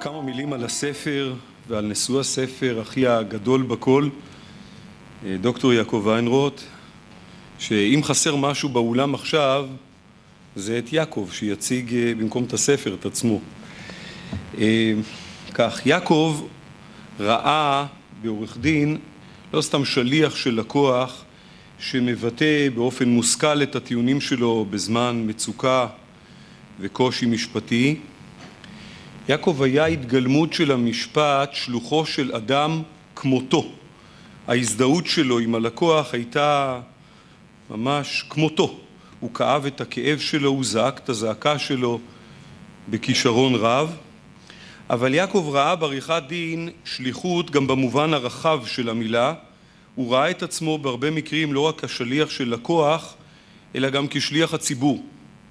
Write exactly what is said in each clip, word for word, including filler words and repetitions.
כמה מילים על הספר ועל נשוא הספר, אחי הגדול בכל, דוקטור יעקב ויינרוט, שאם חסר משהו באולם עכשיו, זה את יעקב, שיציג במקום את הספר, את עצמו. כך, יעקב ראה בעורך דין, לא סתם שליח של לקוח, שמבטא באופן מושכל את הטיעונים שלו בזמן מצוקה וקושי משפטי. יעקב היה התגלמות של המשפט, שלוחו של אדם כמותו. ההזדהות שלו עם הלקוח הייתה ממש כמותו. הוא כאב את הכאב שלו, הוא זעק את הזעקה שלו בכישרון רב. אבל יעקב ראה בעריכת דין שליחות גם במובן הרחב של המילה. הוא ראה את עצמו בהרבה מקרים לא רק כשליח של לקוח, אלא גם כשליח הציבור.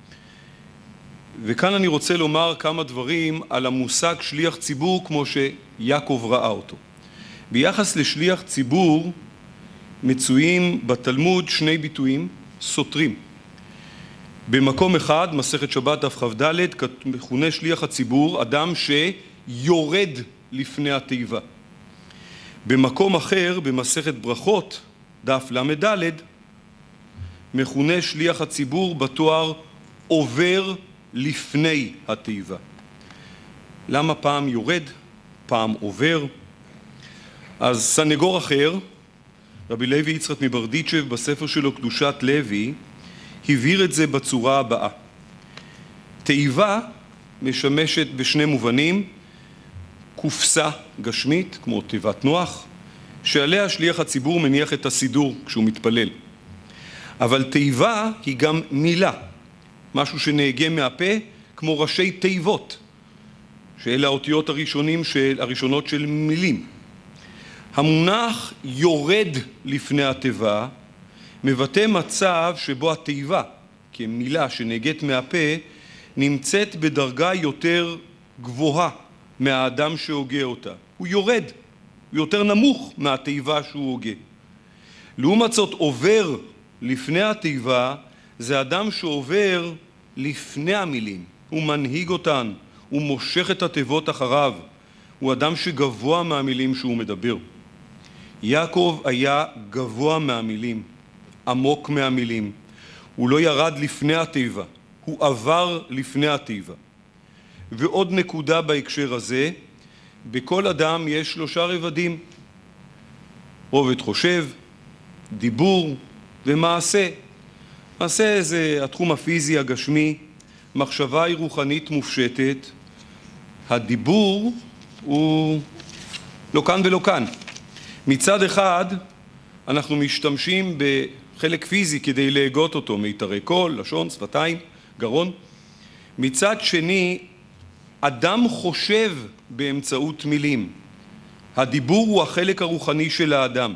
וכאן אני רוצה לומר כמה דברים על המושג שליח ציבור כמו שיעקב ראה אותו. ביחס לשליח ציבור מצויים בתלמוד שני ביטויים סותרים. במקום אחד, מסכת שבת דף כ"ד, מכונה שליח הציבור אדם שיורד לפני התיבה. במקום אחר, במסכת ברכות, דף למד, מכונה שליח הציבור בתואר עובר לפני התיבה. למה פעם יורד, פעם עובר? אז סנגור אחר, רבי לוי יצחק מברדיצ'ב, בספר שלו קדושת לוי, הבהיר את זה בצורה הבאה. תיבה משמשת בשני מובנים, קופסה גשמית, כמו תיבת נוח, שעליה שליח הציבור מניח את הסידור כשהוא מתפלל. אבל תיבה היא גם מילה, משהו שנהגה מהפה, כמו ראשי תיבות, שאלה האותיות הראשונים של, הראשונות של מילים. המונח יורד לפני התיבה מבטא מצב שבו התיבה, כמילה שנהגת מהפה, נמצאת בדרגה יותר גבוהה מהאדם שהוגה אותה. הוא יורד, הוא יותר נמוך מהתיבה שהוא הוגה. לעומת זאת, עובר לפני התיבה, זה אדם שעובר לפני המילים. הוא מנהיג אותן, הוא מושך את התיבות אחריו. הוא אדם שגבוה מהמילים שהוא מדבר. יעקב היה גבוה מהמילים, עמוק מהמילים. הוא לא ירד לפני התיבה, הוא עבר לפני התיבה. ועוד נקודה בהקשר הזה, בכל אדם יש שלושה רבדים. רובד חושב, דיבור ומעשה. מעשה זה התחום הפיזי הגשמי, מחשבה היא רוחנית מופשטת. הדיבור הוא לא כאן ולא כאן. מצד אחד אנחנו משתמשים בחלק פיזי כדי להגות אותו, מיתרי קול, לשון, שפתיים, גרון. מצד שני, אדם חושב באמצעות מילים. הדיבור הוא החלק הרוחני של האדם.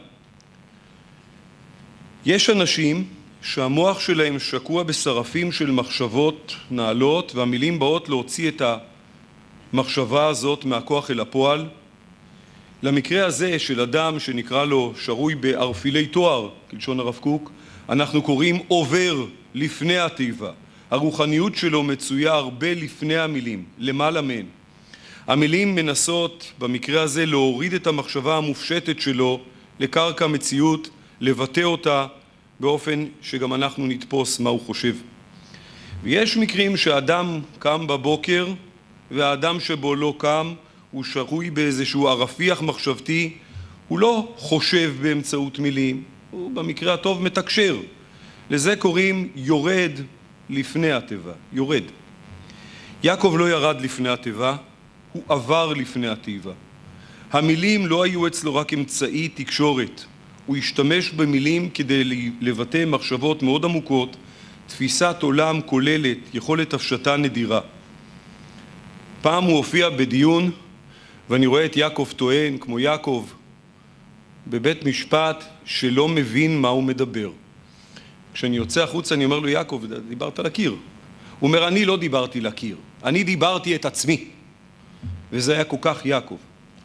יש אנשים שהמוח שלהם שקוע בשרפים של מחשבות נעלות, והמילים באות להוציא את המחשבה הזאת מהכוח אל הפועל. למקרה הזה של אדם שנקרא לו שרוי בערפילי תואר, כלשון הרב קוק, אנחנו קוראים עובר לפני התיבה. הרוחניות שלו מצויה הרבה לפני המילים, למעלה מהן. המילים מנסות במקרה הזה להוריד את המחשבה המופשטת שלו לקרקע מציאות, לבטא אותה באופן שגם אנחנו נתפוס מה הוא חושב. ויש מקרים שאדם קם בבוקר והאדם שבו לא קם הוא שרוי באיזשהו ערפיח מחשבתי, הוא לא חושב באמצעות מילים, הוא במקרה הטוב מתקשר. לזה קוראים יורד לפני התיבה, יורד. יעקב לא ירד לפני התיבה, הוא עבר לפני התיבה. המילים לא היו אצלו רק אמצעי תקשורת, הוא השתמש במילים כדי לבטא מחשבות מאוד עמוקות, תפיסת עולם כוללת, יכולת הפשטה נדירה. פעם הוא הופיע בדיון, ואני רואה את יעקב טוען, כמו יעקב, בבית משפט שלא מבין מה הוא מדבר. כשאני יוצא החוצה אני אומר לו, יעקב, דיברת לקיר. הוא אומר, אני לא דיברתי לקיר, אני דיברתי את עצמי. וזה היה כל כך יעקב.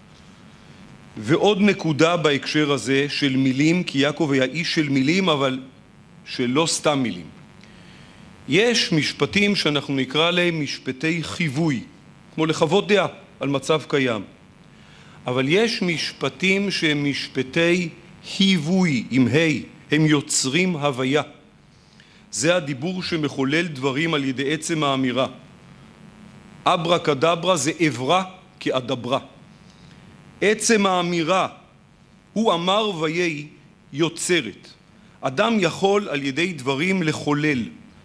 ועוד נקודה בהקשר הזה של מילים, כי יעקב היה איש של מילים, אבל שלא סתם מילים. יש משפטים שאנחנו נקרא להם משפטי חיווי, כמו לחוות דעה. על מצב קיים. אבל יש משפטים שהם משפטי היווי עם ה', הם יוצרים הוויה. זה הדיבור שמחולל דברים על ידי עצם האמירה. אברה כדברה זה עברה כאדברה. עצם האמירה, הוא אמר ויהי, יוצרת. אדם יכול על ידי דברים לחולל.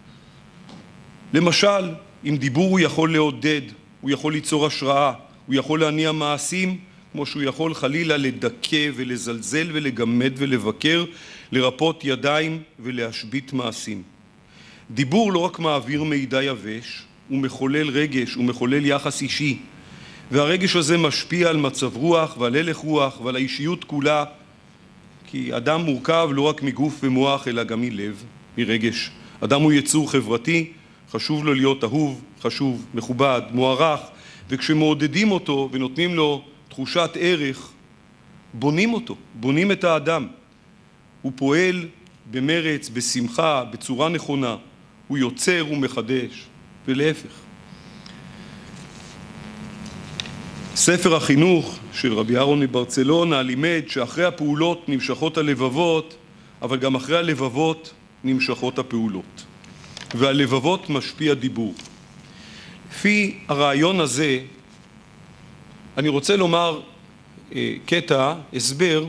למשל, עם דיבור הוא יכול לעודד, הוא יכול ליצור השראה, הוא יכול להניע מעשים, כמו שהוא יכול חלילה לדכא ולזלזל ולגמד ולבקר, לרפות ידיים ולהשבית מעשים. דיבור לא רק מעביר מידע יבש, הוא מחולל רגש, הוא מחולל יחס אישי, והרגש הזה משפיע על מצב רוח ועל הלך רוח ועל האישיות כולה, כי אדם מורכב לא רק מגוף ומוח אלא גם מלב, מרגש. אדם הוא יצור חברתי, חשוב לו להיות אהוב, חשוב, מכובד, מוערך, וכשמעודדים אותו ונותנים לו תחושת ערך, בונים אותו, בונים את האדם. הוא פועל במרץ, בשמחה, בצורה נכונה, הוא יוצר ומחדש, ולהפך. ספר החינוך של רבי אהרון מברצלונה לימד שאחרי הפעולות נמשכות הלבבות, אבל גם אחרי הלבבות נמשכות הפעולות. והלבבות משפיע דיבור. לפי הרעיון הזה, אני רוצה לומר אה, קטע, הסבר,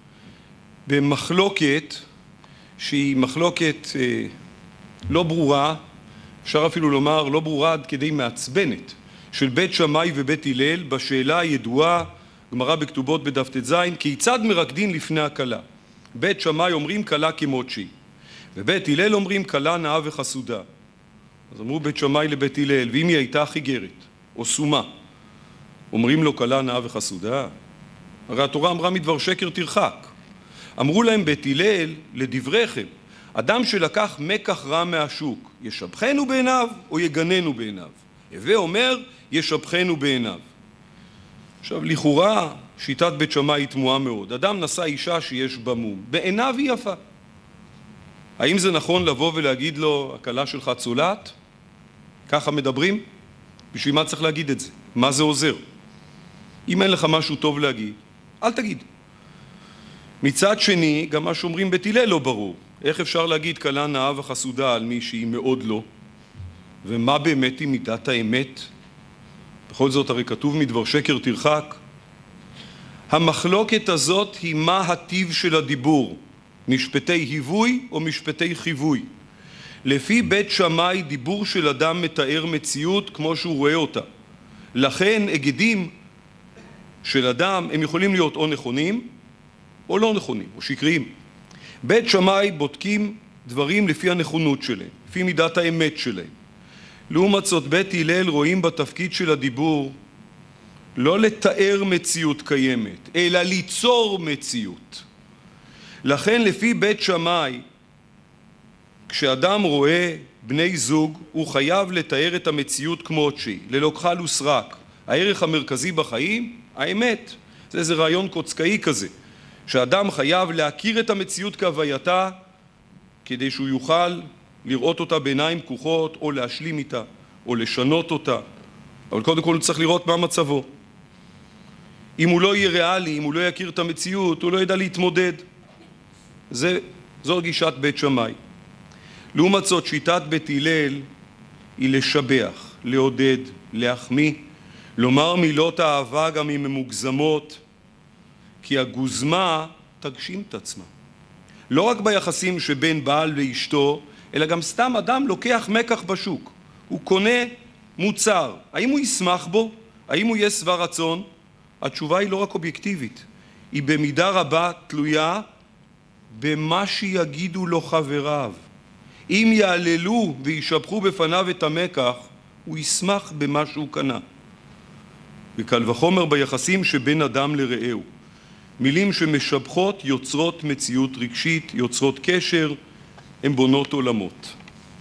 במחלוקת שהיא מחלוקת אה, לא ברורה, אפשר אפילו לומר לא ברורה עד כדי מעצבנת, של בית שמאי ובית הלל בשאלה הידועה, גמרא בכתובות בדף ט"ז, כיצד מרקדין לפני הכלה? בית שמאי אומרים כלה כמות שהיא, ובית הלל אומרים כלה נאה וחסודה. אז אמרו בית שמאי לבית הלל, ואם היא הייתה חיגרת או סומה, אומרים לו כלה נאה וחסודה? הרי התורה אמרה מדבר שקר תרחק. אמרו להם בית הלל, לדבריכם, אדם שלקח מקח רע מהשוק, ישבחנו בעיניו או יגננו בעיניו? הווה אומר, ישבחנו בעיניו. עכשיו, לכאורה, שיטת בית שמאי היא תמוהה מאוד. אדם נשא אישה שיש בה מום, בעיניו היא יפה. האם זה נכון לבוא ולהגיד לו, הכלה שלך צולעת? ככה מדברים? בשביל מה צריך להגיד את זה? מה זה עוזר? אם אין לך משהו טוב להגיד, אל תגיד. מצד שני, גם מה שאומרים בית הלל לא ברור. איך אפשר להגיד כלה נאה וחסודה על מי שהיא מאוד לא? ומה באמת היא מידת האמת? בכל זאת הרי כתוב מדבר שקר תרחק. המחלוקת הזאת היא מה הטיב של הדיבור, משפטי היווי או משפטי חיווי. לפי בית שמאי דיבור של אדם מתאר מציאות כמו שהוא רואה אותה. לכן אגדים של אדם הם יכולים להיות או נכונים או לא נכונים או שקריים. בית שמאי בודקים דברים לפי הנכונות שלהם, לפי מידת האמת שלהם. לעומת זאת בית הלל רואים בתפקיד של הדיבור לא לתאר מציאות קיימת, אלא ליצור מציאות. לכן לפי בית שמאי, כשאדם רואה בני זוג, הוא חייב לתאר את המציאות כמות שהיא, ללא כחל וסרק. הערך המרכזי בחיים, האמת. זה איזה רעיון קוצקאי כזה, שאדם חייב להכיר את המציאות כהווייתה, כדי שהוא יוכל לראות אותה בעיניים פקוחות, או להשלים איתה, או לשנות אותה. אבל קודם כל הוא צריך לראות מה מצבו. אם הוא לא יהיה ריאלי, אם הוא לא יכיר את המציאות, הוא לא ידע להתמודד. זה, זו גישת בית שמאי. לעומת זאת, שיטת בית הלל היא לשבח, לעודד, להחמיא, לומר מילות אהבה גם אם הן מוגזמות, כי הגוזמה תגשים את עצמה. לא רק ביחסים שבין בעל ואשתו, אלא גם סתם אדם לוקח מקח בשוק. הוא קונה מוצר. האם הוא ישמח בו? האם הוא יהיה שבע רצון? התשובה היא לא רק אובייקטיבית, היא במידה רבה תלויה במה שיגידו לו חבריו. אם יעללו וישבחו בפניו את המקח, הוא ישמח במה שהוא קנה. וקל וחומר ביחסים שבין אדם לרעהו. מילים שמשבחות יוצרות מציאות רגשית, יוצרות קשר, הן בונות עולמות.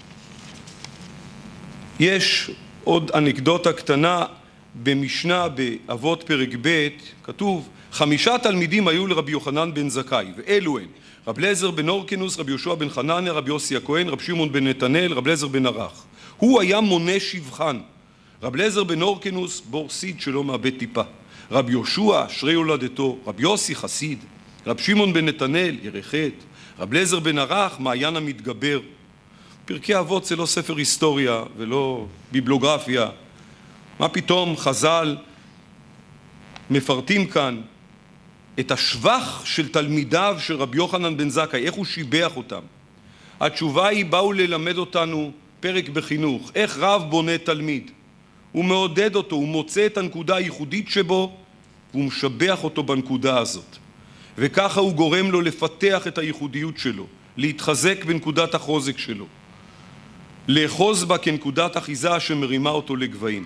יש עוד אנקדוטה קטנה במשנה באבות פרק ב', כתוב, חמישה תלמידים היו לרבי יוחנן בן זכאי, ואלו הן, רב אליעזר בן הורקנוס, רבי יהושע בן חנניה, רבי יוסי הכהן, רב שמעון בן נתנאל, רב אליעזר בן ערך. הוא היה מונה שבחן, רב אליעזר בן הורקנוס, בור סיד שלא מאבד טיפה. רב יהושע, אשרי הולדתו. רב יוסי, חסיד. רב שמעון בן נתנאל, ירחת. רב אליעזר בן ערך, מעיין המתגבר. פרקי אבות זה לא ספר היסטוריה ולא ביבלוגרפיה. מה פתאום חז"ל מפרטים כאן את השבח של תלמידיו של רבי יוחנן בן זכאי, איך הוא שיבח אותם. התשובה היא, באו ללמד אותנו פרק בחינוך, איך רב בונה תלמיד. הוא מעודד אותו, הוא מוצא את הנקודה הייחודית שבו, והוא משבח אותו בנקודה הזאת. וככה הוא גורם לו לפתח את הייחודיות שלו, להתחזק בנקודת החוזק שלו, לאחוז בה כנקודת אחיזה שמרימה אותו לגבהים.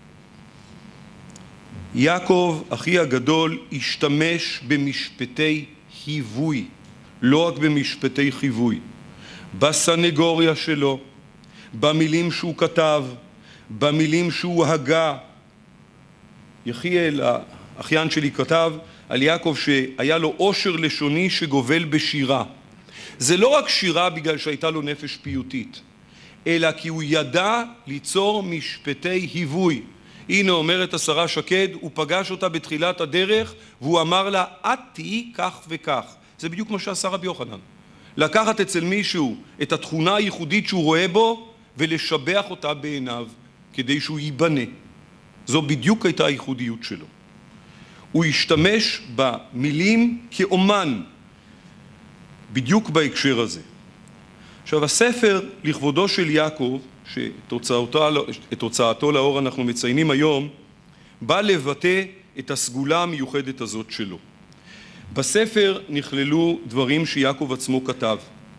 יעקב, אחי הגדול, השתמש במשפטי היווי, לא רק במשפטי חיווי, בסנגוריה שלו, במילים שהוא כתב, במילים שהוא הגה. יחיאל, האחיין שלי, כתב על יעקב שהיה לו עושר לשוני שגובל בשירה. זה לא רק שירה בגלל שהייתה לו נפש פיוטית, אלא כי הוא ידע ליצור משפטי היווי. הנה אומרת השרה שקד, הוא פגש אותה בתחילת הדרך והוא אמר לה, את תהי כך וכך. זה בדיוק מה שעשה רבי יוחנן. לקחת אצל מישהו את התכונה הייחודית שהוא רואה בו ולשבח אותה בעיניו כדי שהוא ייבנה. זו בדיוק הייתה הייחודיות שלו. הוא השתמש במילים כאומן בדיוק בהקשר הזה. עכשיו, הספר לכבודו של יעקב, שאת הוצאתו לאור אנחנו מציינים היום, בא לבטא את הסגולה המיוחדת הזאת שלו. בספר נכללו דברים שיעקב עצמו כתב.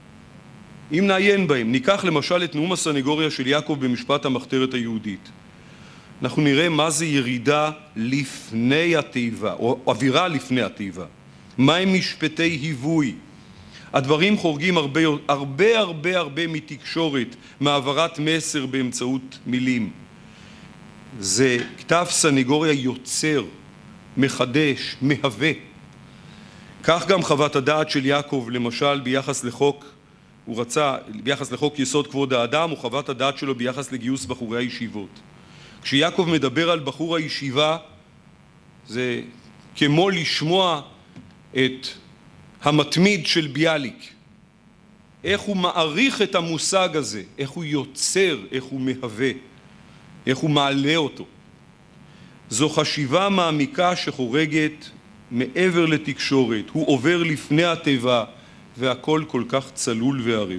אם נעיין בהם, ניקח למשל את נאום הסנגוריה של יעקב במשפט המחתרת היהודית. אנחנו נראה מה זה ירידה לפני התיבה, או אווירה לפני התיבה. מהם משפטי היווי? הדברים חורגים הרבה, הרבה, הרבה, הרבה מתקשורת, מעברת מסר באמצעות מילים. זה כתב סנגוריה יוצר, מחדש, מהווה. כך גם חוות הדעת של יעקב, למשל, ביחס לחוק, הוא רצה, ביחס לחוק יסוד כבוד האדם, וחוות הדעת שלו ביחס לגיוס בחורי הישיבות. כשיעקב מדבר על בחור הישיבה, זה כמו לשמוע את המתמיד של ביאליק. איך הוא מעריך את המושג הזה, איך הוא יוצר, איך הוא מהווה, איך הוא מעלה אותו. זו חשיבה מעמיקה שחורגת מעבר לתקשורת, הוא עובר לפני התיבה, והכל כל כך צלול וערב.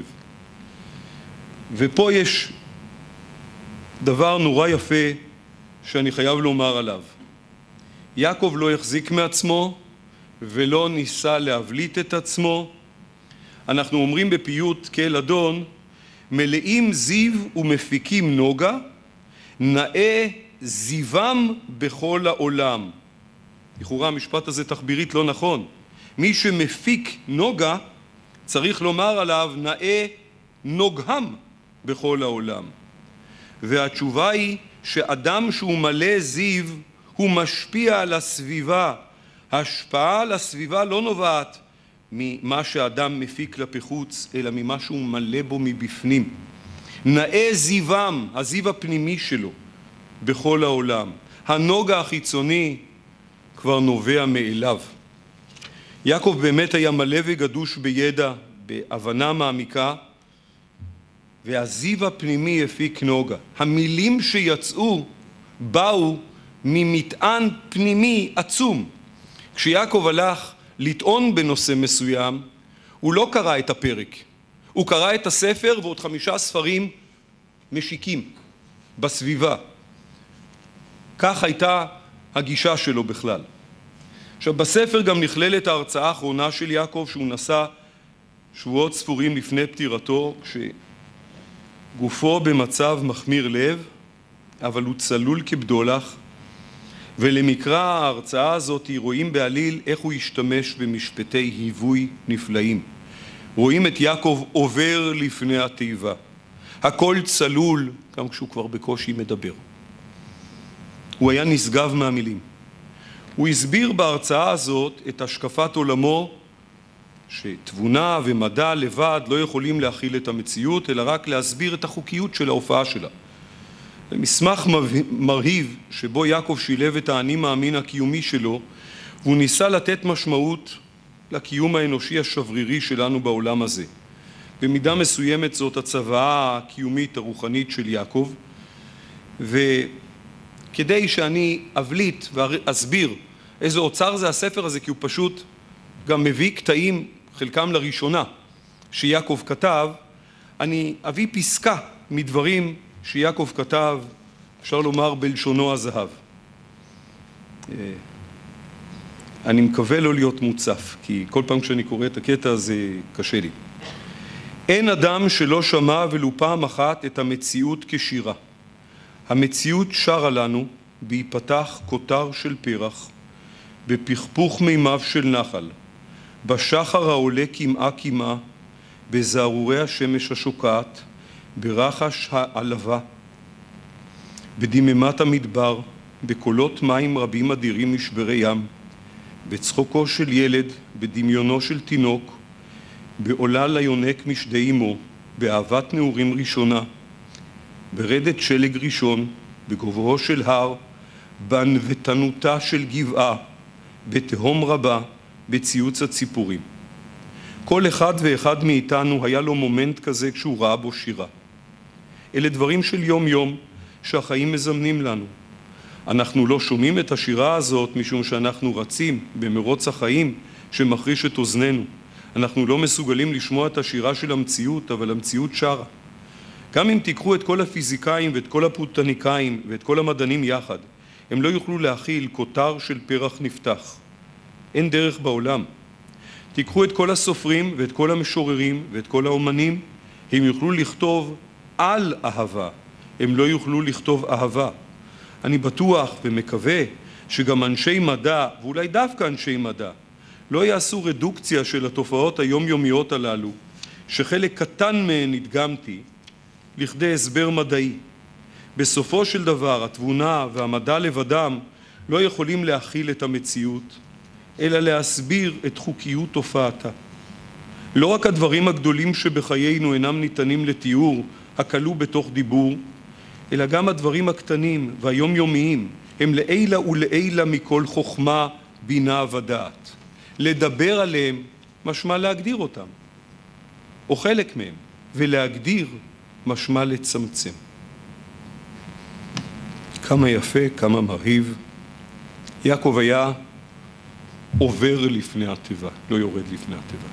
ופה יש דבר נורא יפה שאני חייב לומר עליו. יעקב לא החזיק מעצמו ולא ניסה להבליט את עצמו. אנחנו אומרים בפיוט כאל אדון, מלאים זיו ומפיקים נוגה, נאה זיוום בכל העולם. לכאורה המשפט הזה תחבירית לא נכון. מי שמפיק נוגה צריך לומר עליו נאה נוגהם בכל העולם. והתשובה היא שאדם שהוא מלא זיו הוא משפיע על הסביבה. ההשפעה על הסביבה לא נובעת ממה שאדם מפיק כלפי חוץ, אלא ממה שהוא מלא בו מבפנים. נאה זיוום, הזיו הפנימי שלו, בכל העולם. הנוגה החיצוני כבר נובע מאליו. יעקב באמת היה מלא וגדוש בידע, בהבנה מעמיקה, והזיו הפנימי הפיק נוגה. המילים שיצאו באו ממטען פנימי עצום. כשיעקב הלך לטעון בנושא מסוים, הוא לא קרא את הפרק. הוא קרא את הספר ועוד חמישה ספרים משיקים בסביבה. כך הייתה הגישה שלו בכלל. עכשיו, בספר גם נכללת ההרצאה האחרונה של יעקב שהוא נשא שבועות ספורים לפני פטירתו, כשגופו במצב מחמיר לב, אבל הוא צלול כבדולח, ולמקרא ההרצאה הזאת רואים בעליל איך הוא השתמש במשפטי היווי נפלאים. רואים את יעקב עובר לפני התיבה. הכל צלול, גם כשהוא כבר בקושי מדבר. הוא היה נשגב מהמילים. הוא הסביר בהרצאה הזאת את השקפת עולמו, שתבונה ומדע לבד לא יכולים להכיל את המציאות, אלא רק להסביר את החוקיות של ההופעה שלה. מסמך מרהיב שבו יעקב שילב את האני מאמין הקיומי שלו, והוא ניסה לתת משמעות לקיום האנושי השברירי שלנו בעולם הזה. במידה מסוימת זאת הצוואה הקיומית הרוחנית של יעקב, וכדי שאני אבליט ואסביר איזה אוצר זה הספר הזה, כי הוא פשוט גם מביא קטעים, חלקם לראשונה, שיעקב כתב, אני אביא פסקה מדברים שיעקב כתב, אפשר לומר בלשונו הזהב. אני מקווה לא להיות מוצף, כי כל פעם כשאני קורא את הקטע הזה קשה לי. אין אדם שלא שמע ולו פעם אחת את המציאות כשירה. המציאות שרה לנו בהיפתח כותר של פרח, בפכפוך מימיו של נחל, בשחר העולה כמעה כמעה, בזערורי השמש השוקעת, ברחש העלבה, בדממת המדבר, בקולות מים רבים אדירים משברי ים, בצחוקו של ילד, בדמיונו של תינוק, בעולל היונק משדי אמו, באהבת נעורים ראשונה, ברדת שלג ראשון, בגובהו של הר, בענוותנותה של גבעה, בתהום רבה, בציוץ הציפורים. כל אחד ואחד מאיתנו היה לו מומנט כזה כשהוא ראה בו שירה. אלה דברים של יום יום שהחיים מזמנים לנו. אנחנו לא שומעים את השירה הזאת משום שאנחנו רצים במרוץ החיים שמחריש את אוזננו. אנחנו לא מסוגלים לשמוע את השירה של המציאות, אבל המציאות שרה. גם אם תיקחו את כל הפיזיקאים ואת כל הפוטניקאים ואת כל המדענים יחד, הם לא יוכלו להכיל כותר של פרח נפתח. אין דרך בעולם. תיקחו את כל הסופרים ואת כל המשוררים ואת כל האומנים, הם יוכלו לכתוב על אהבה, הם לא יוכלו לכתוב אהבה. אני בטוח ומקווה שגם אנשי מדע, ואולי דווקא אנשי מדע, לא יעשו רדוקציה של התופעות היומיומיות הללו, שחלק קטן מהן הדגמתי, לכדי הסבר מדעי. בסופו של דבר, התבונה והמדע לבדם לא יכולים להכיל את המציאות, אלא להסביר את חוקיות תופעתה. לא רק הדברים הגדולים שבחיינו אינם ניתנים לתיאור, הכלוא בתוך דיבור, אלא גם הדברים הקטנים והיומיומיים הם לעילה ולעילה מכל חוכמה, בינה ודעת. לדבר עליהם משמע להגדיר אותם, או חלק מהם, ולהגדיר משמע לצמצם. כמה יפה, כמה מרהיב. יעקב היה עובר לפני התיבה, לא יורד לפני התיבה.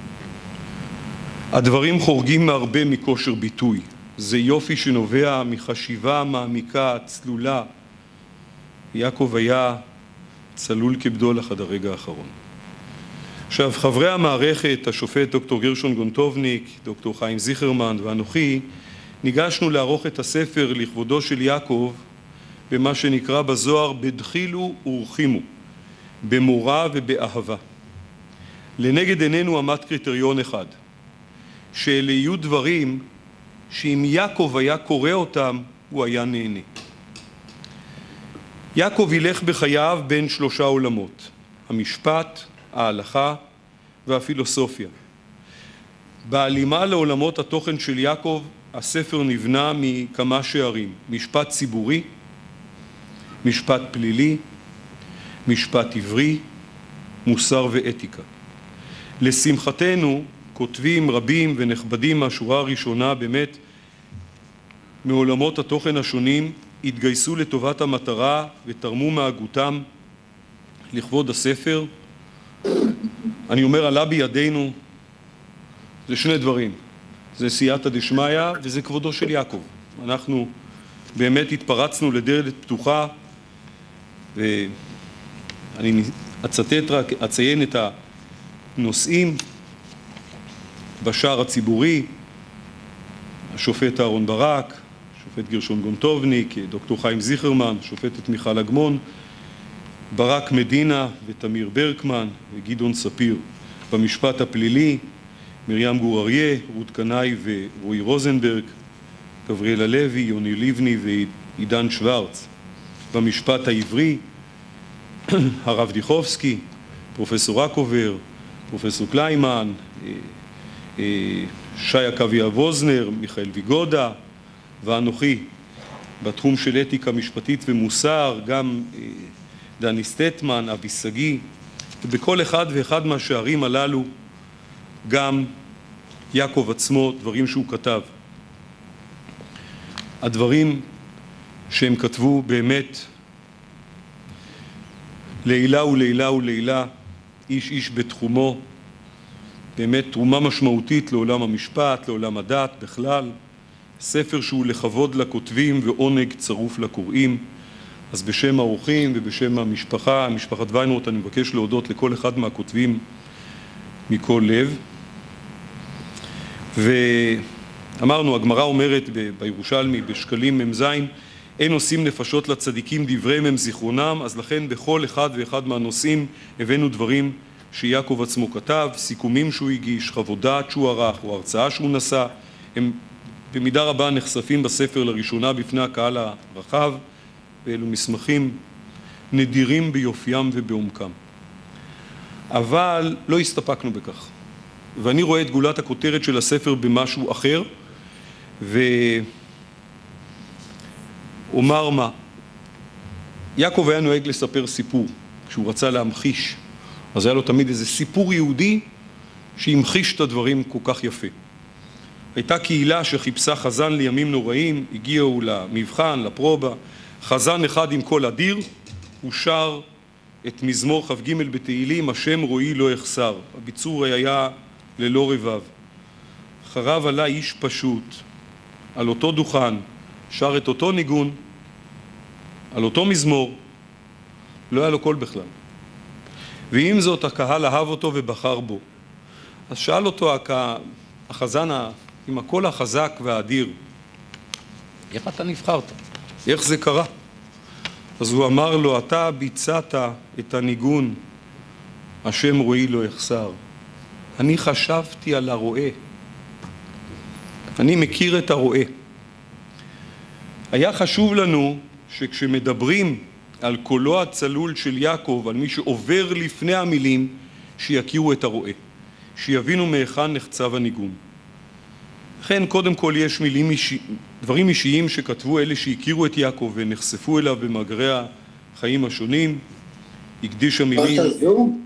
הדברים חורגים מהרבה מכושר ביטוי. זה יופי שנובע מחשיבה מעמיקה, צלולה. יעקב היה צלול כבדולח עד הרגע האחרון. עכשיו, חברי המערכת, השופט דוקטור גרשון גונטובניק, דוקטור חיים זיכרמן ואנוכי, ניגשנו לערוך את הספר לכבודו של יעקב במה שנקרא בזוהר בדחילו ורחימו, במורא ובאהבה. לנגד עינינו עמד קריטריון אחד, שאלה יהיו דברים שאם יעקב היה קורא אותם, הוא היה נהנה. יעקב ילך בחייו בין שלושה עולמות, המשפט, ההלכה והפילוסופיה. בהלימה לעולמות התוכן של יעקב, הספר נבנה מכמה שערים, משפט ציבורי, משפט פלילי, משפט עברי, מוסר ואתיקה. לשמחתנו, כותבים רבים ונכבדים מהשורה הראשונה באמת מעולמות התוכן השונים התגייסו לטובת המטרה ותרמו מהגותם לכבוד הספר. אני אומר, עלה בידינו, זה שני דברים, זה סייעתא דשמיא וזה כבודו של יעקב. אנחנו באמת התפרצנו לדלת פתוחה, ואני אצטט רק, אציין את הנושאים. בשער הציבורי, השופט אהרון ברק, שופט גרשון גונטובניק, דוקטור חיים זיכרמן, שופטת מיכל אגמון, ברק מדינה ותמיר ברקמן וגדעון ספיר. במשפט הפלילי, מרים גור אריה, רות קנאי ורועי רוזנברג, גבריאל הלוי, יוני לבני ועידן שוורץ. במשפט העברי, הרב דיחובסקי, פרופסור רקובר, פרופסור קליימן, שי עקביה ווזנר, מיכאל ויגודה ואנוכי. בתחום של אתיקה משפטית ומוסר, גם דני סטטמן, אבי סגי, ובכל אחד ואחד מהשערים הללו גם יעקב עצמו, דברים שהוא כתב. הדברים שהם כתבו באמת לילה ולילה ולילה, איש איש בתחומו, באמת תרומה משמעותית לעולם המשפט, לעולם הדת בכלל, ספר שהוא לכבוד לכותבים ועונג צרוף לקוראים. אז בשם האורחים ובשם המשפחה, משפחת ויינרוט, אני מבקש להודות לכל אחד מהכותבים מכל לב. ואמרנו, הגמרא אומרת בירושלמי, בשקלים ממז, אין עושים נפשות לצדיקים דבריהם הם זיכרונם, אז לכן בכל אחד ואחד מהנושאים הבאנו דברים שיעקב עצמו כתב, סיכומים שהוא הגיש, חוות דעת שהוא ערך או הרצאה שהוא נשא, הם במידה רבה נחשפים בספר לראשונה בפני הקהל הרחב, ואלו מסמכים נדירים ביופיים ובעומקם. אבל לא הסתפקנו בכך, ואני רואה את גולת הכותרת של הספר במשהו אחר, ואומר מה. יעקב היה נוהג לספר סיפור כשהוא רצה להמחיש, אז היה לו תמיד איזה סיפור יהודי שהמחיש את הדברים כל כך יפה. הייתה קהילה שחיפשה חזן לימים נוראים, הגיעו למבחן, לפרובה, חזן אחד עם קול אדיר, הוא שר את מזמור כ"ג בתהילים, השם רואי לא יחסר. הביצור היה ללא רבב. אחריו עלה איש פשוט, על אותו דוכן, שר את אותו ניגון, על אותו מזמור, לא היה לו קול בכלל. ועם זאת הקהל אהב אותו ובחר בו. אז שאל אותו החזן עם הקול החזק והאדיר, איך אתה נבחרת? איך זה קרה? אז הוא אמר לו, אתה ביצעת את הניגון, השם רואי לא יחסר. אני חשבתי על הרועה. אני מכיר את הרועה. היה חשוב לנו שכשמדברים על קולו הצלול של יעקב, על מי שעובר לפני המילים, שיכירו את הרועה, שיבינו מהיכן נחצב הניגון. לכן קודם כל יש מילים אישי, דברים אישיים שכתבו אלה שהכירו את יעקב ונחשפו אליו במאגרי החיים השונים. הקדיש המילים... בעזרת הזום?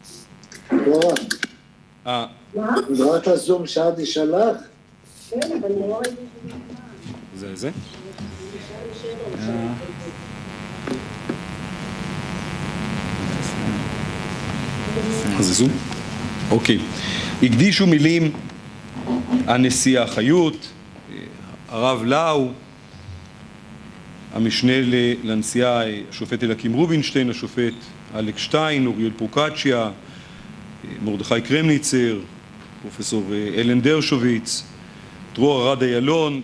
אה? בעזרת הזום שעדי שלח? כן, אבל לא... זה זה? אז זה זום? אוקיי. הקדישו מילים הנשיא החיות, הרב לאו, המשנה לנשיאה השופט אליקים רובינשטיין, השופט אלכס שטיין, אוריאל פרוקצ'יה, מרדכי קרמניצר, פרופסור אלן דרשוביץ, דרור ארד איילון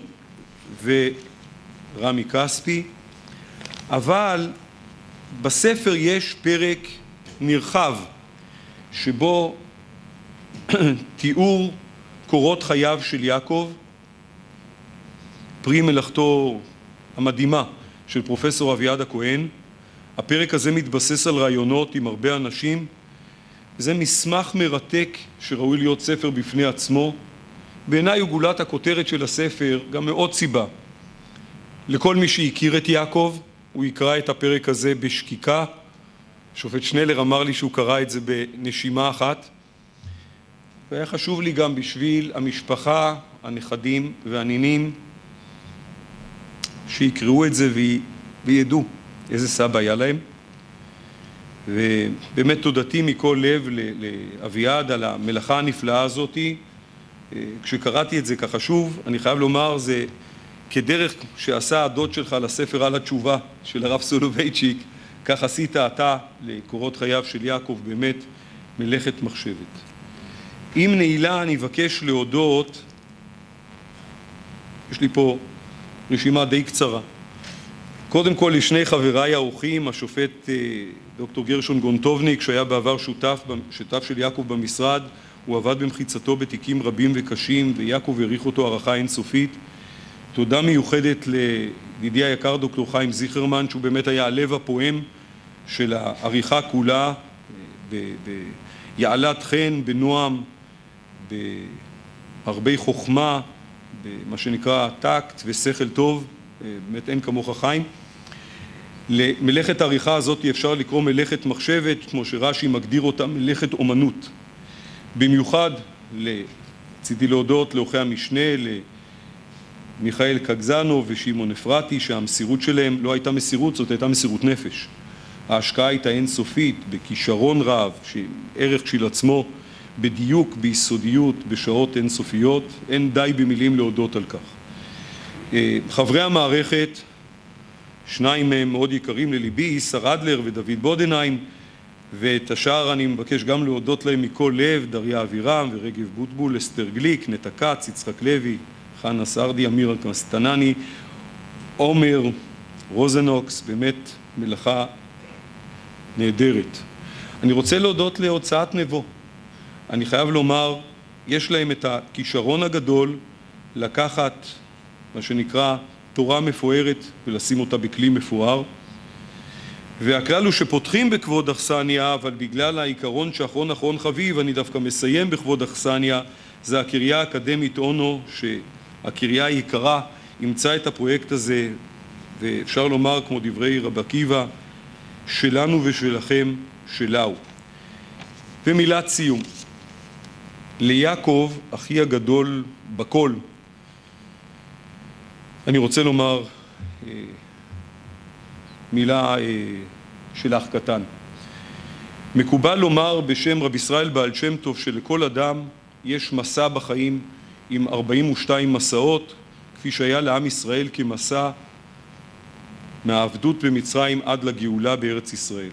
ורמי כספי. אבל בספר יש פרק נרחב שבו תיאור קורות חייו של יעקב, פרי מלאכתו המדהימה של פרופסור אביעד הכהן. הפרק הזה מתבסס על רעיונות עם הרבה אנשים. זה מסמך מרתק שראוי להיות ספר בפני עצמו. בעיניי הוא גולת הכותרת של הספר, גם מאוד סיבה. לכל מי שהכיר את יעקב, הוא יקרא את הפרק הזה בשקיקה. שופט שנלר אמר לי שהוא קרא את זה בנשימה אחת. והיה חשוב לי גם בשביל המשפחה, הנכדים והנינים, שיקראו את זה וידעו איזה סבא היה להם. ובאמת תודתי מכל לב לאביעד על המלאכה הנפלאה הזאת. כשקראתי את זה ככה שוב, אני חייב לומר, זה כדרך שעשה הדוד שלך לספר על התשובה של הרב סולובייצ'יק, כך עשית אתה לקורות חייו של יעקב, באמת מלאכת מחשבת. עם נעילה אני אבקש להודות, יש לי פה רשימה די קצרה. קודם כל לשני חבריי האורחים, השופט דוקטור גרשון גונטובניק, שהיה בעבר שותף, שותף של יעקב במשרד, הוא עבד במחיצתו בתיקים רבים וקשים, ויעקב העריך אותו הערכה אינסופית. תודה מיוחדת לידידי היקר דוקטור חיים זיכרמן, שהוא באמת היה הלב הפועם של העריכה כולה, ביעלת חן, בנועם, בהרבה חוכמה, במה שנקרא טקט ושכל טוב. באמת אין כמוך חיים. למלאכת העריכה הזאת אפשר לקרוא מלאכת מחשבת, כמו שרש"י מגדיר אותה, מלאכת אומנות. במיוחד, רציתי להודות לעורכי המשנה, למיכאל קגזנו ושמעון אפרתי, שהמסירות שלהם לא הייתה מסירות, זאת הייתה מסירות נפש. ההשקעה הייתה אינסופית, בכישרון רב, שערך של עצמו, בדיוק, ביסודיות, בשעות אינסופיות, אין די במילים להודות על כך. חברי המערכת, שניים מהם מאוד יקרים לליבי, איסר אדלר ודוד בודנהיים, ואת השאר אני מבקש גם להודות להם מכל לב, דריה אבירם ורגב בוטבול, אסתר גליק, נטע כץ, יצחק לוי, חנה סרדי, אמיר קסטנני, עומר רוזנוקס, באמת מלאכה נהדרת. אני רוצה להודות להוצאת נבו. אני חייב לומר, יש להם את הכישרון הגדול לקחת מה שנקרא תורה מפוארת ולשים אותה בכלי מפואר. והכלל הוא שפותחים בכבוד אכסניה, אבל בגלל העיקרון שאחרון אחרון חביב, אני דווקא מסיים בכבוד אכסניה, זה הקריה האקדמית אונו, שהקריה היקרה אימצה את הפרויקט הזה, ואפשר לומר כמו דברי רבי עקיבא, שלנו ושלכם שלהו. ומילת סיום. ליעקב, אחי הגדול בכל, אני רוצה לומר אה, מילה אה, של אח קטן. מקובל לומר בשם רבי ישראל בעל שם טוב שלכל אדם יש מסע בחיים עם ארבעים ושתיים מסעות, כפי שהיה לעם ישראל כמסע מהעבדות במצרים עד לגאולה בארץ ישראל.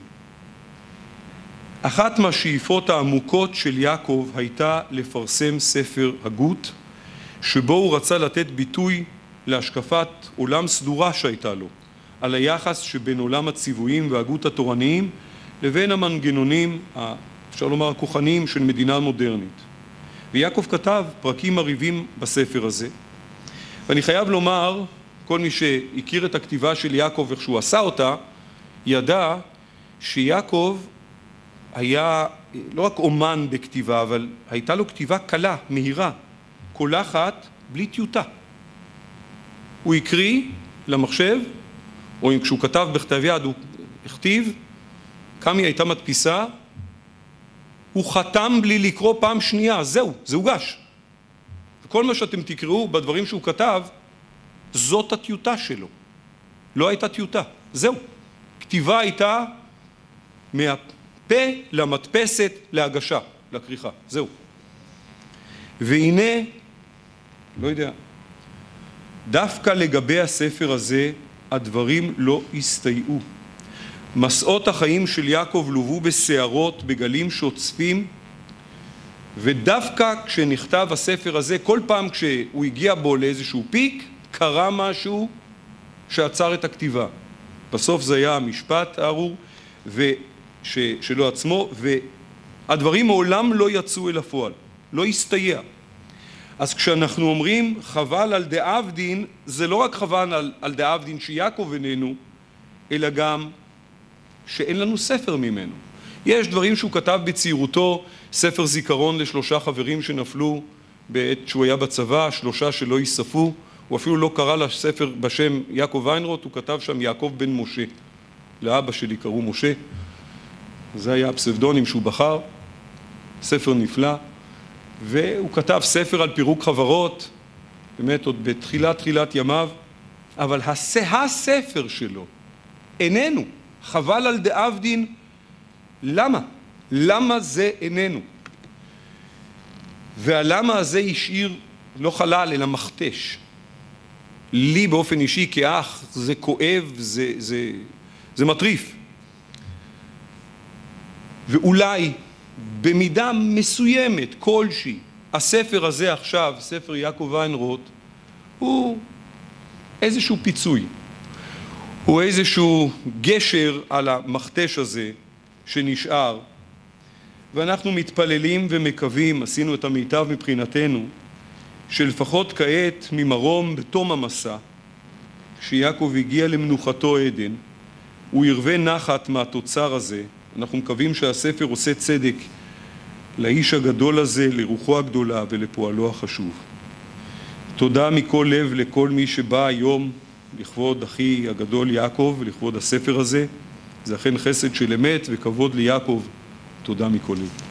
אחת מהשאיפות העמוקות של יעקב הייתה לפרסם ספר הגות, שבו הוא רצה לתת ביטוי להשקפת עולם סדורה שהייתה לו, על היחס שבין עולם הציוויים והגות התורניים לבין המנגנונים, אפשר לומר, הכוחניים של מדינה מודרנית. ויעקב כתב פרקים מרהיבים בספר הזה. ואני חייב לומר, כל מי שהכיר את הכתיבה של יעקב איך שהוא עשה אותה, ידע שיעקב היה לא רק אומן בכתיבה, אבל הייתה לו כתיבה קלה, מהירה, קולחת, בלי טיוטה. הוא הקריא למחשב, או אם כשהוא כתב בכתב יד הוא הכתיב, קמי הייתה מדפיסה, הוא חתם בלי לקרוא פעם שנייה, זהו, זה הוגש. וכל מה שאתם תקראו בדברים שהוא כתב, זאת הטיוטה שלו. לא הייתה טיוטה, זהו. כתיבה הייתה מהפה למדפסת להגשה, לכריכה, זהו. והנה, לא יודע, דווקא לגבי הספר הזה, הדברים לא הסתייעו. מסעות החיים של יעקב לוו בסערות, בגלים שוצפים, ודווקא כשנכתב הספר הזה, כל פעם כשהוא הגיע בו לאיזשהו פיק, קרה משהו שעצר את הכתיבה. בסוף זה היה המשפט הארור וש, שלו עצמו, והדברים מעולם לא יצאו אל הפועל, לא הסתייע. אז כשאנחנו אומרים חבל על דאבדין, זה לא רק חבל על, על דאבדין שיעקב איננו, אלא גם שאין לנו ספר ממנו. יש דברים שהוא כתב בצעירותו, ספר זיכרון לשלושה חברים שנפלו בעת שהוא היה בצבא, שלושה שלא ייספו, הוא אפילו לא קרא לספר בשם יעקב ויינרוט, הוא כתב שם יעקב בן משה. לאבא שלי קראו משה, זה היה הפסבדונים שהוא בחר, ספר נפלא, והוא כתב ספר על פירוק חברות, באמת עוד בתחילת תחילת ימיו, אבל הספר שלו איננו, חבל על דאבדין, למה? למה זה איננו? והלמה הזה השאיר לא חלל אלא מכתש. לי באופן אישי כאח זה כואב, זה, זה, זה מטריף. ואולי במידה מסוימת כלשהי, הספר הזה עכשיו, ספר יעקב ויינרוט, הוא איזשהו פיצוי, הוא איזשהו גשר על המכתש הזה שנשאר, ואנחנו מתפללים ומקווים, עשינו את המיטב מבחינתנו, שלפחות כעת ממרום בתום המסע, כשיעקב הגיע למנוחתו עדן, הוא ירווה נחת מהתוצר הזה. אנחנו מקווים שהספר עושה צדק לאיש הגדול הזה, לרוחו הגדולה ולפועלו החשוב. תודה מכל לב לכל מי שבא היום לכבוד אחי הגדול יעקב ולכבוד הספר הזה. זה אכן חסד של אמת וכבוד ליעקב. תודה מכל לב.